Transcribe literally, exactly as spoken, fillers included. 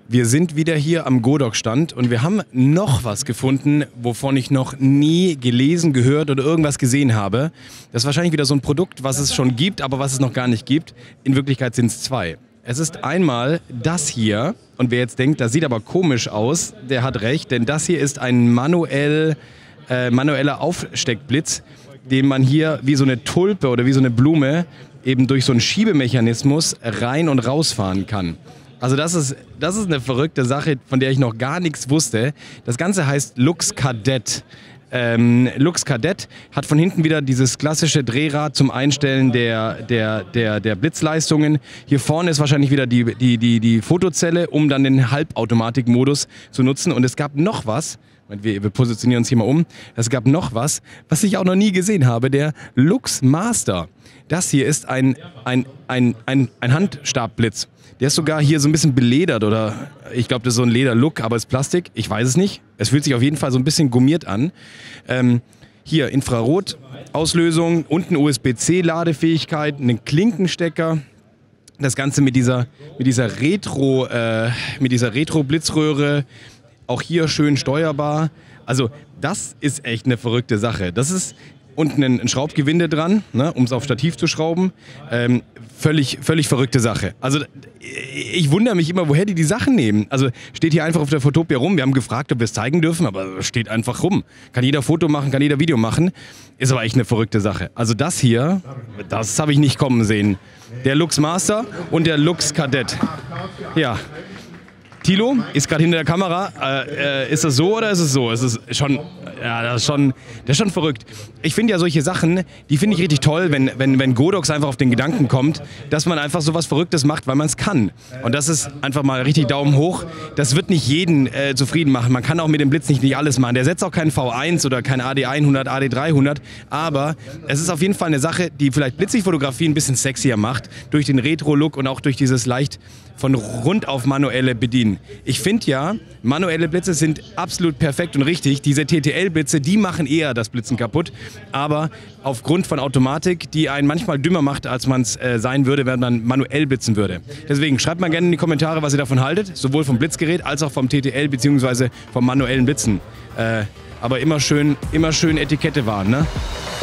Wir sind wieder hier am Godox-Stand und wir haben noch was gefunden, wovon ich noch nie gelesen, gehört oder irgendwas gesehen habe. Das ist wahrscheinlich wieder so ein Produkt, was es schon gibt, aber was es noch gar nicht gibt. In Wirklichkeit sind es zwei. Es ist einmal das hier und wer jetzt denkt, das sieht aber komisch aus, der hat recht, denn das hier ist ein manuell, äh, manueller Aufsteckblitz, den man hier wie so eine Tulpe oder wie so eine Blume eben durch so einen Schiebemechanismus rein und rausfahren kann. Also das ist, das ist eine verrückte Sache, von der ich noch gar nichts wusste. Das Ganze heißt Lux Kadett. Ähm, Lux Kadett hat von hinten wieder dieses klassische Drehrad zum Einstellen der, der, der, der Blitzleistungen. Hier vorne ist wahrscheinlich wieder die, die, die, die Fotozelle, um dann den Halbautomatikmodus zu nutzen. Und es gab noch was, wir, wir positionieren uns hier mal um, es gab noch was, was ich auch noch nie gesehen habe, der Lux Master. Das hier ist ein, ein, ein, ein, ein Handstabblitz. Der ist sogar hier so ein bisschen beledert oder ich glaube, das ist so ein Lederlook, aber es ist Plastik. Ich weiß es nicht. Es fühlt sich auf jeden Fall so ein bisschen gummiert an. Ähm, hier Infrarot-Auslösung, unten U S B C-Ladefähigkeit, einen Klinkenstecker. Das Ganze mit dieser, mit dieser Retro, äh, mit dieser Retro-Blitzröhre. Auch hier schön steuerbar. Also das ist echt eine verrückte Sache. Das ist unten ein, ein Schraubgewinde dran, ne, um es auf Stativ zu schrauben. Ähm, völlig, völlig verrückte Sache. Also ich wundere mich immer, woher die die Sachen nehmen. Also steht hier einfach auf der Fotopia rum. Wir haben gefragt, ob wir es zeigen dürfen, aber steht einfach rum. Kann jeder Foto machen, kann jeder Video machen. Ist aber echt eine verrückte Sache. Also das hier, das habe ich nicht kommen sehen. Der Lux Master und der Lux Kadett. Ja. Thilo ist gerade hinter der Kamera. Äh, äh, ist das so oder ist es so? Es ist schon, ja, das ist schon, das ist schon verrückt. Ich finde ja solche Sachen, die finde ich richtig toll, wenn, wenn, wenn Godox einfach auf den Gedanken kommt, dass man einfach so was Verrücktes macht, weil man es kann. Und das ist einfach mal richtig Daumen hoch. Das wird nicht jeden äh, zufrieden machen. Man kann auch mit dem Blitz nicht, nicht alles machen. Der setzt auch keinen V eins oder kein A D hundert, A D dreihundert. Aber es ist auf jeden Fall eine Sache, die vielleicht Blitzlichtfotografie ein bisschen sexier macht. Durch den Retro-Look und auch durch dieses leicht von rund auf manuelle Bedienen. Ich finde ja, manuelle Blitze sind absolut perfekt und richtig. Diese T T L-Blitze, die machen eher das Blitzen kaputt. Aber aufgrund von Automatik, die einen manchmal dümmer macht, als man es äh, sein würde, wenn man manuell blitzen würde. Deswegen schreibt mal gerne in die Kommentare, was ihr davon haltet. Sowohl vom Blitzgerät als auch vom T T L bzw. vom manuellen Blitzen. Äh, aber immer schön, immer schön Etikette wahren, ne?